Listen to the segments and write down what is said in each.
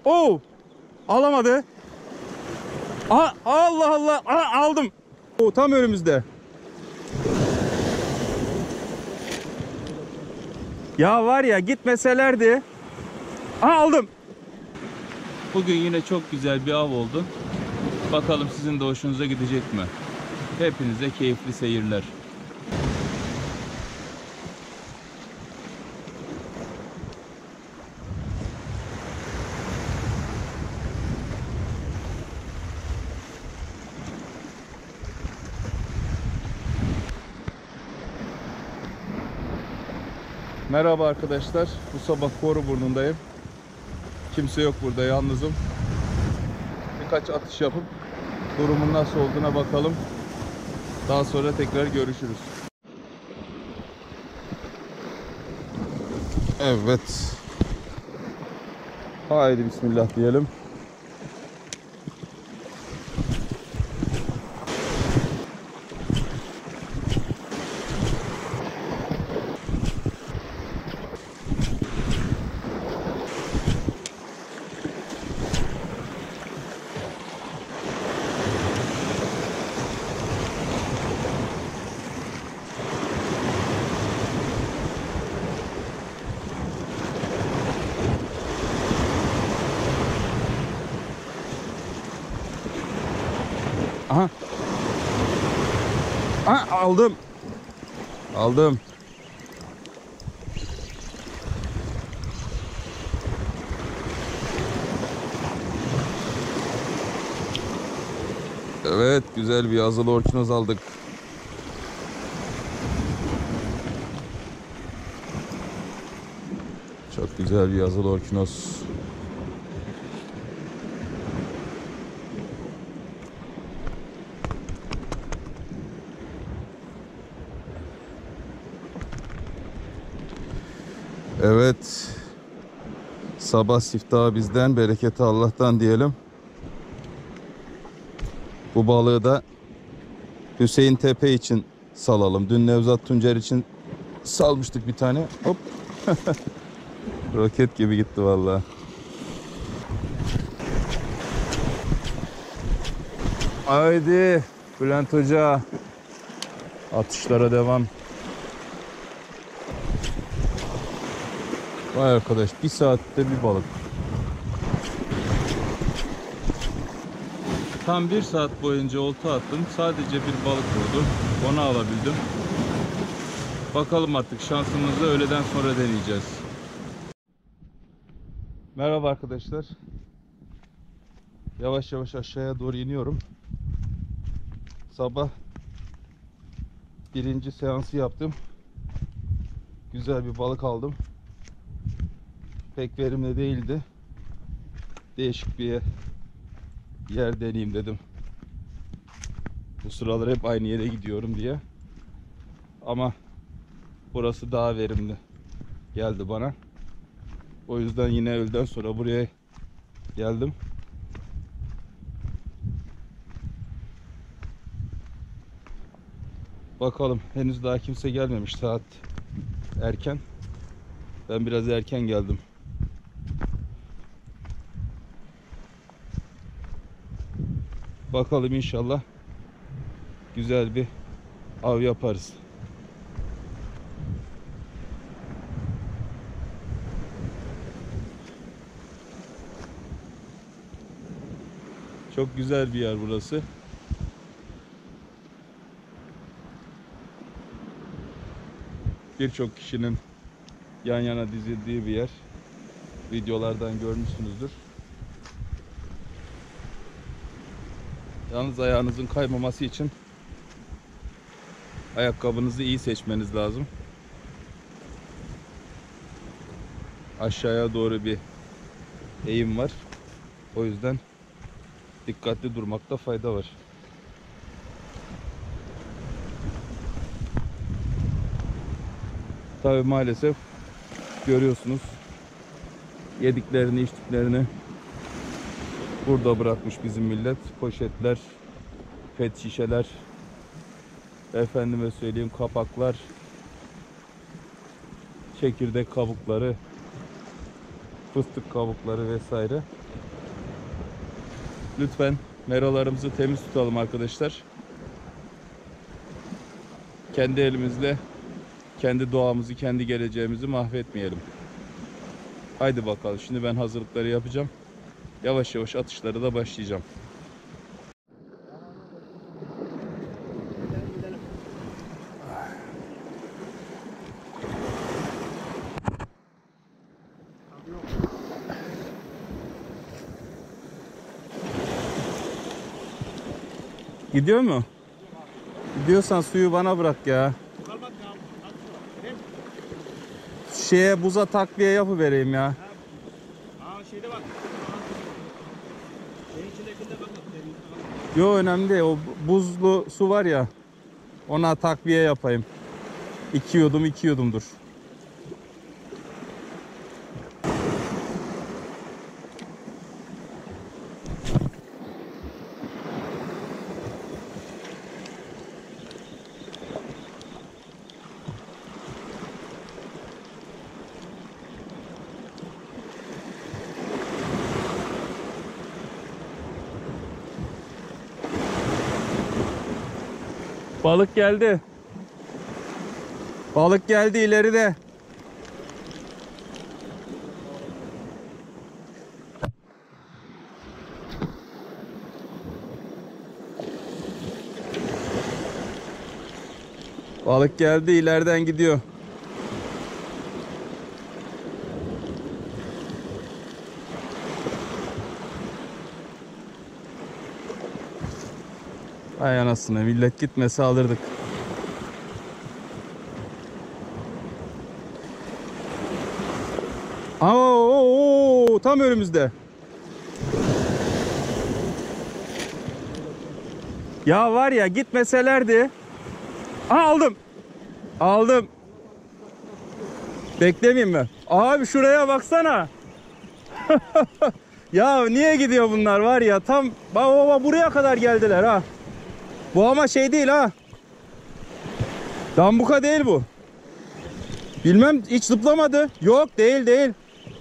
Oo! Alamadı. Aha, Allah Allah. Aha, aldım. O tam önümüzde. Ya var ya, gitmeselerdi. Aha, aldım. Bugün yine çok güzel bir av oldu. Bakalım sizin de hoşunuza gidecek mi? Hepinize keyifli seyirler. Merhaba arkadaşlar. Bu sabah Koruburnu'ndayım. Kimse yok burada, yalnızım. Birkaç atış yapıp durumun nasıl olduğuna bakalım. Daha sonra tekrar görüşürüz. Evet. Haydi bismillah diyelim. Aha. Aha, aldım. Aldım. Evet, güzel bir yazılı orkinoz aldık. Çok güzel bir yazılı orkinoz. Evet. Sabah siftahı bizden, bereketi Allah'tan diyelim. Bu balığı da Hüseyin Tepe için salalım. Dün Nevzat Tuncer için salmıştık bir tane. Hop. Roket gibi gitti vallahi. Haydi Bülent Hoca. Atışlara devam. Vay arkadaş, bir saatte bir balık. Tam bir saat boyunca olta attım. Sadece bir balık vurdu. Onu alabildim. Bakalım artık şansımızı öğleden sonra deneyeceğiz. Merhaba arkadaşlar. Yavaş yavaş aşağıya doğru iniyorum. Sabah birinci seansı yaptım. Güzel bir balık aldım. Pek verimli değildi. Değişik bir yer deneyeyim dedim. Bu sıralar hep aynı yere gidiyorum diye. Ama burası daha verimli geldi bana. O yüzden yine öğleden sonra buraya geldim. Bakalım, henüz daha kimse gelmemiş, saat erken. Ben biraz erken geldim. Bakalım, inşallah güzel bir av yaparız. Çok güzel bir yer burası. Birçok kişinin yan yana dizildiği bir yer. Videolardan görmüşsünüzdür. Yalnız ayağınızın kaymaması için ayakkabınızı iyi seçmeniz lazım. Aşağıya doğru bir eğim var. O yüzden dikkatli durmakta fayda var. Tabii maalesef görüyorsunuz, yediklerini içtiklerini burada bırakmış bizim millet. Poşetler, pet şişeler, efendime söyleyeyim kapaklar, çekirdek kabukları. fıstık kabukları vesaire. Lütfen meralarımızı temiz tutalım arkadaşlar. Kendi elimizle kendi doğamızı, kendi geleceğimizi mahvetmeyelim. Haydi bakalım. Şimdi ben hazırlıkları yapacağım. Yavaş yavaş atışlara da başlayacağım. Gidiyor mu? Gidiyorsan suyu bana bırak ya. Şeye, buza takviye yapıvereyim ya. Şeyde bak. Şeyin içindekinde bak. Yo, önemli değil. O buzlu su var ya. Ona takviye yapayım. 2 yudum 2 yudumdur. Balık geldi. Balık geldi ileride. Balık geldi, ileriden gidiyor. Ay anasını, millet gitmese alırdık. Oo, tam önümüzde. Ya var ya, gitmeselerdi. Aha, aldım. Aldım. Beklemeyeyim mi? Abi şuraya baksana. Ya niye gidiyor bunlar var ya, tam baba buraya kadar geldiler ha. Bu ama şey değil ha. Dambuka değil bu. Bilmem, hiç zıplamadı. Yok, değil.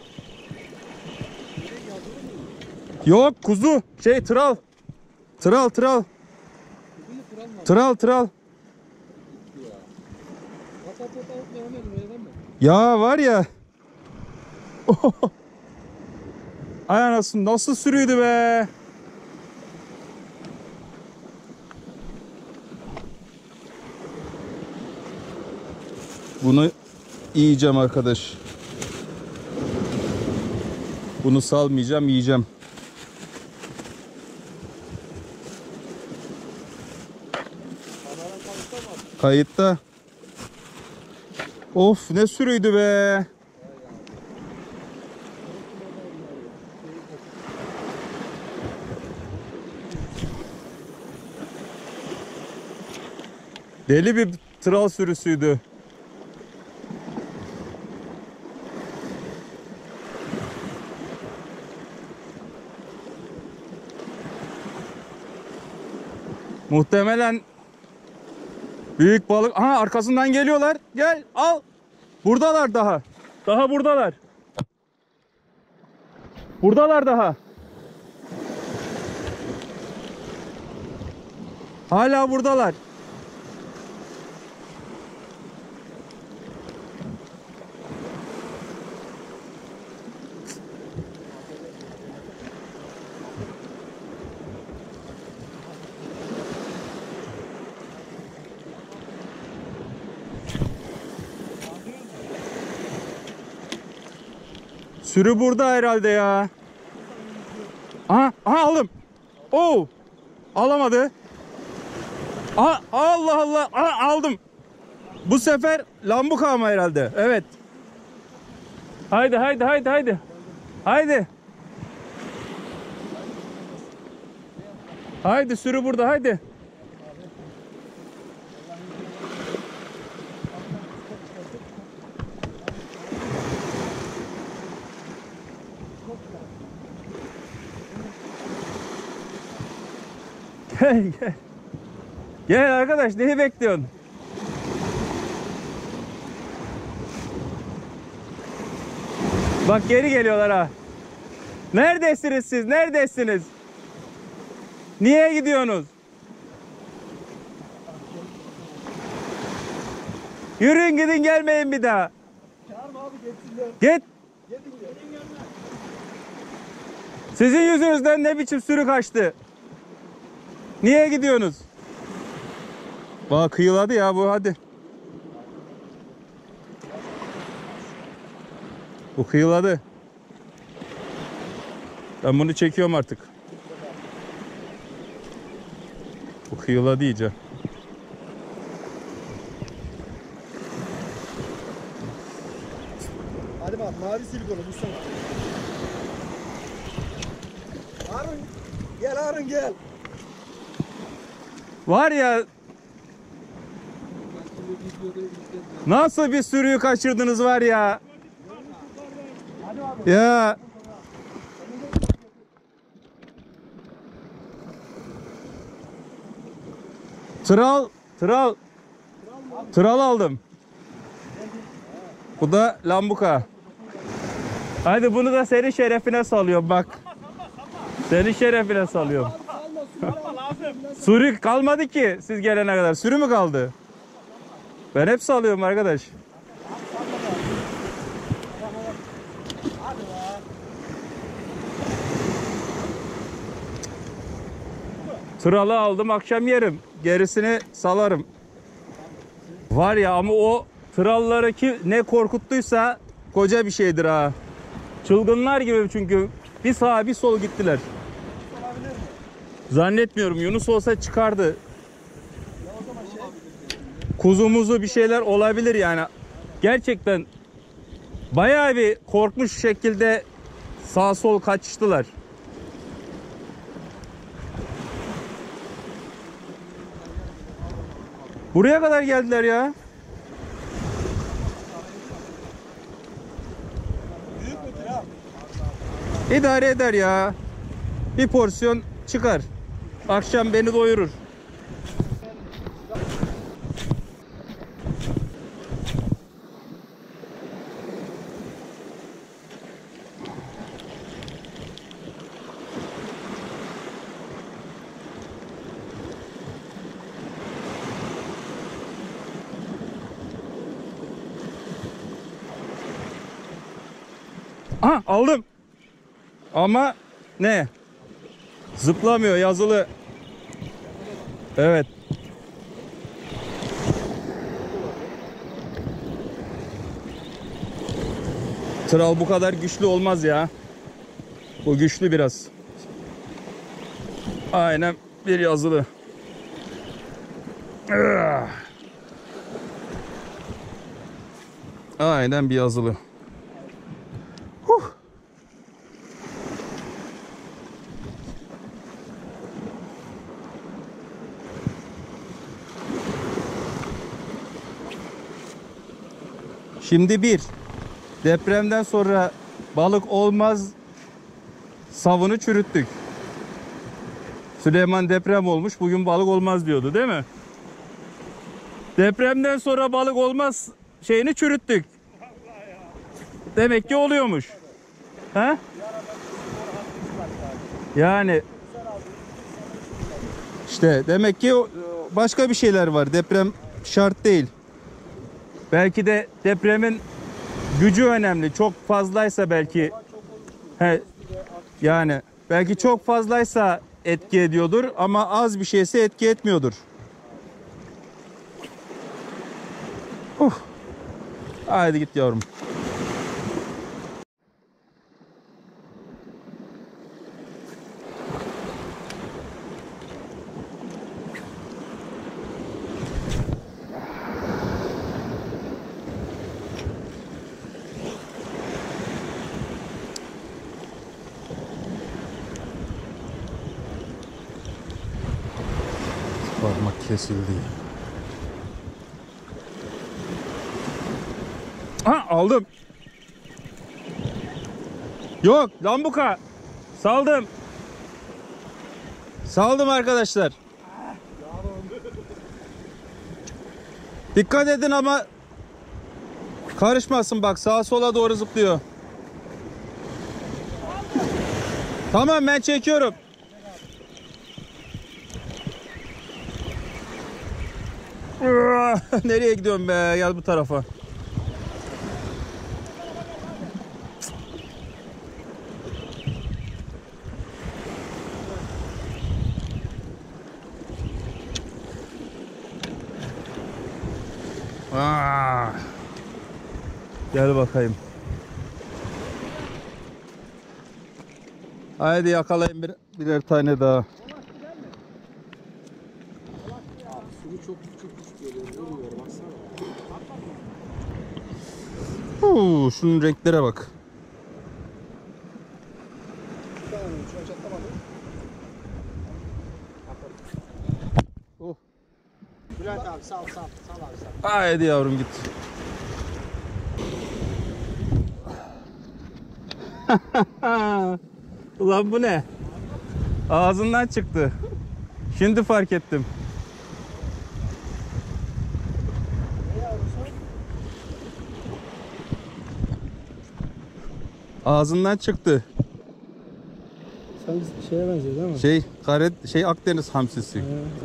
Yok, kuzu. Şey, tral. Tral. Ya var ya. Ay anasını, nasıl sürüydü be. Bunu yiyeceğim arkadaş. Bunu salmayacağım, yiyeceğim. Kayıtta. Of, ne sürüydü be. Deli bir tral sürüsüydü. Muhtemelen büyük balık. Aha, arkasından geliyorlar. Gel, al. Buradalar daha. Daha buradalar. Buradalar daha. Hala buradalar. Sürü burada herhalde ya. Aha aldım. Oo. Alamadı. Aha, Allah Allah. Aha, aldım. Bu sefer lambuka ama herhalde. Evet. Haydi. Haydi. Haydi, sürü burada, haydi. Gel. Gel arkadaş, neyi bekliyorsun? Bak geri geliyorlar ha. Neredesiniz siz? Neredesiniz? Niye gidiyorsunuz? Yürüyün gidin, gelmeyin bir daha. Çağırma abi, geçsinler. Git. Gidin gelme. Sizin yüzünüzden ne biçim sürü kaçtı? Niye gidiyorsunuz? Bak kıyıladı ya bu, hadi. Bu kıyıladı. Ben bunu çekiyorum artık. Bu kıyıladı iyice. Hadi bak, mavi silikonu Mustafa. Harun gel, Harun gel. Var ya, nasıl bir sürüyü kaçırdınız var ya. Hadi abi. Ya. Tral aldım. Bu da lambuka. Hadi bunu da senin şerefine salıyorum bak. Senin şerefine salıyorum. Sürü kalmadı ki siz gelene kadar. Sürü mü kaldı? Ben hep salıyorum arkadaş. Tralı aldım, akşam yerim. Gerisini salarım. Var ya, ama o tralları ki ne korkuttuysa koca bir şeydir ha. Çılgınlar gibi, çünkü bir sağa bir sol gittiler. Zannetmiyorum, Yunus olsa çıkardı. Kuzumuzu bir şeyler olabilir yani. Gerçekten bayağı bir korkmuş şekilde sağ sol kaçıştılar. Buraya kadar geldiler ya. Büyük mü tır abi? İdare eder ya. Bir porsiyon çıkar. Akşam beni doyurur. Aha, aldım. Ama ne? Zıplamıyor, yazılı. Evet. Tral bu kadar güçlü olmaz ya. Bu güçlü biraz. Aynen bir yazılı. Aynen bir yazılı. Şimdi depremden sonra balık olmaz savını çürüttük. Süleyman deprem olmuş, bugün balık olmaz diyordu değil mi? Depremden sonra balık olmaz şeyini çürüttük. Demek ki oluyormuş. Ha? Yani işte demek ki başka bir şeyler var. Deprem şart değil. Belki de depremin gücü önemli. Çok fazlaysa belki yani belki çok fazlaysa etki ediyordur ama az bir şeyse etki etmiyordur. Haydi git yavrum. Parmak kesildi. Ha, aldım. Yok, lambuka. Saldım. Saldım arkadaşlar. Dikkat edin ama karışmasın, bak sağa sola doğru zıplıyor. Tamam, ben çekiyorum. Nereye gidiyorsun be? Gel bu tarafa. Gel bakayım. Haydi yakalayın birer tane daha. Suyu çok küçük geliyor. Ölüyor baksana. Şunun renklere bak. Şu an çatlamadı. Oh. Bülent abi sal abi sal. Haydi yavrum git. Ulan bu ne? Ağzından çıktı. Şimdi fark ettim. Ağzından çıktı. Sen şeye benziyor değil mi? Akdeniz hamsisi.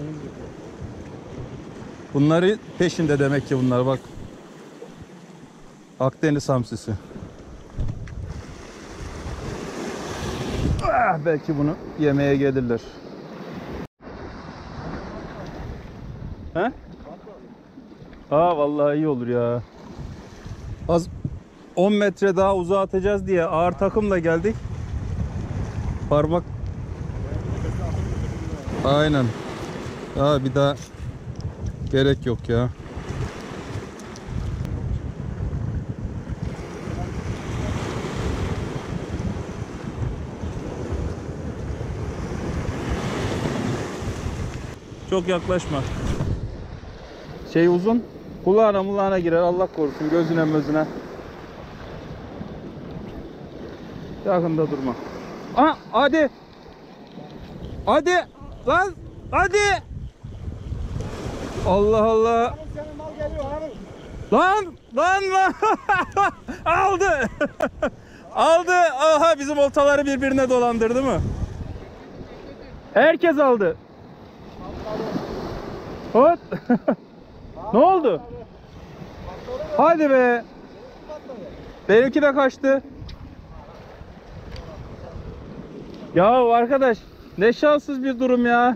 Bunları peşinde demek ki bunlar, bak. Akdeniz hamsisi. Belki bunu yemeye gelirler. He? Vallahi iyi olur ya. Az 10 metre daha uzağa atacağız diye ağır takımla geldik. Parmak. Aynen. Bir daha gerek yok ya. Çok yaklaşma. Uzun. Kulağına girer, Allah korusun, gözüne mözüne. Yakında durma. Hadi. Hadi. Lan. Hadi. Allah Allah. Senin mal geliyor abi. Lan. Aldı. Aldı. Aha, bizim oltaları birbirine dolandırdı mı? Herkes aldı. Hop. Ne oldu? Hadi be. Benimki de kaçtı. Ya arkadaş, ne şanssız bir durum ya.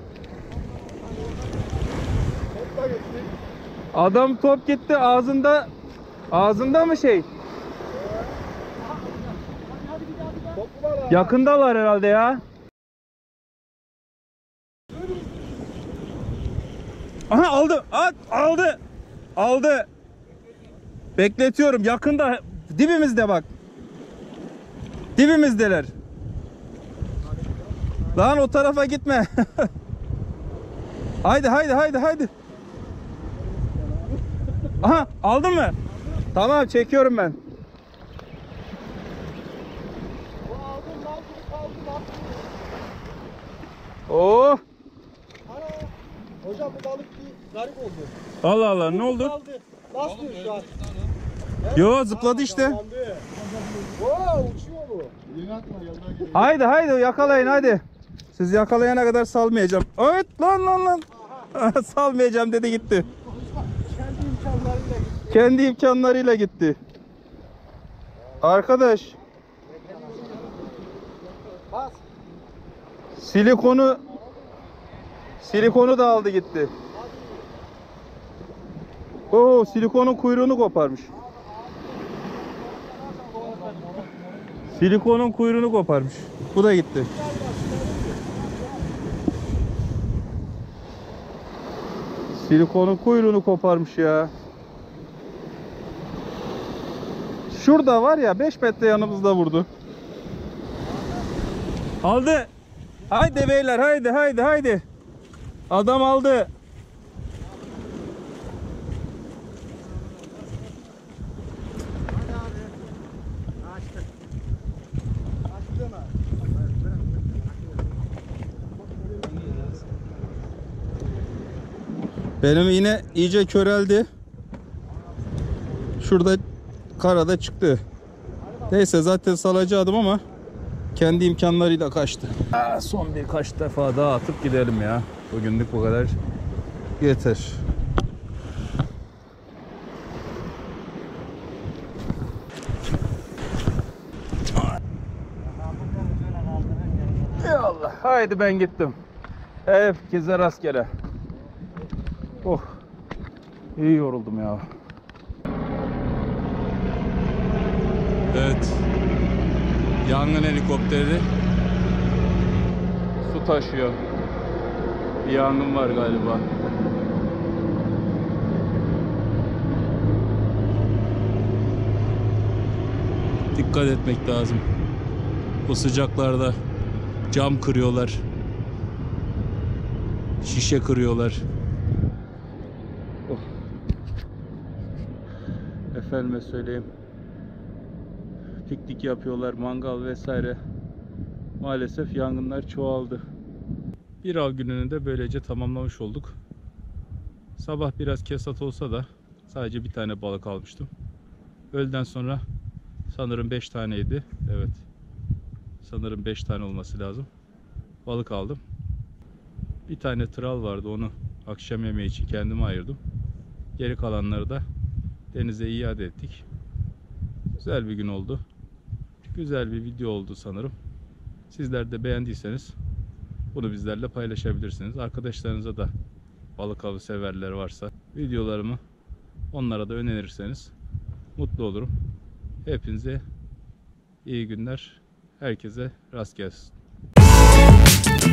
Adam top gitti ağzında. Ağzında mı şey? Yakındalar herhalde ya. Aha, aldı. Aldı. Bekletiyorum. Yakında, dibimizde bak. Dibimizdeler. Lan o tarafa gitme. Haydi. Aha, aldın mı? Tamam, çekiyorum ben. Oh. Hocam bu balık bir garip oldu. Allah Allah, ne oldu? Nasıl diyor şu an? Yo, zıpladı işte. Uçuyor bu. Haydi yakalayın hadi. Siz yakalayana kadar salmayacağım. Evet lan. Salmayacağım dedi, gitti. Kendi imkanlarıyla gitti. Arkadaş. Silikonu da aldı gitti. Silikonun kuyruğunu koparmış. Silikonun kuyruğunu koparmış. Bu da gitti. Silikonun kuyruğunu koparmış ya. Şurada var ya, 5 metre yanımızda vurdu. Aldı. Haydi beyler, haydi. Adam aldı. Benim yine iyice köreldi. Şurada karada çıktı. Neyse, zaten salacaktım ama kendi imkanlarıyla kaçtı. Son birkaç defa daha atıp gidelim ya. Bugünlük bu kadar yeter. Allah, haydi ben gittim. Herkese rastgele. Oh, iyi yoruldum ya. Evet, yangın helikopteri su taşıyor. Bir yangın var galiba. Dikkat etmek lazım. Bu sıcaklarda cam kırıyorlar. Şişe kırıyorlar. Oh. Efendime söyleyeyim. Piknik yapıyorlar, mangal vesaire. Maalesef yangınlar çoğaldı. Bir av gününü de böylece tamamlamış olduk. Sabah biraz kesat olsa da sadece bir tane balık almıştım. Öğleden sonra sanırım 5 taneydi. Evet. Sanırım 5 tane olması lazım. Balık aldım. Bir tane tral vardı, onu akşam yemeği için kendime ayırdım. Geri kalanları da denize iade ettik. Güzel bir gün oldu. Güzel bir video oldu sanırım. Sizler de beğendiyseniz bunu bizlerle paylaşabilirsiniz. Arkadaşlarınıza da balık avı severler varsa videolarımı onlara da önerirseniz mutlu olurum. Hepinize iyi günler. Herkese rast gelsin.